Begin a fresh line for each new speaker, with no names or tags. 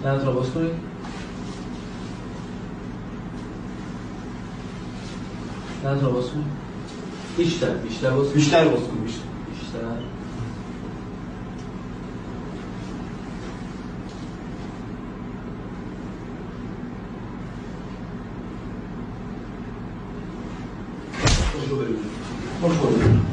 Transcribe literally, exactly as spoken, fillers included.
دهنت را باز کنید. دهنت را باز کنید. بیشتر بیشتر باز کنید.
بیشتر باز کن. بیشتر
بیشتر. خوش رو ببینید. خوش رو ببینید.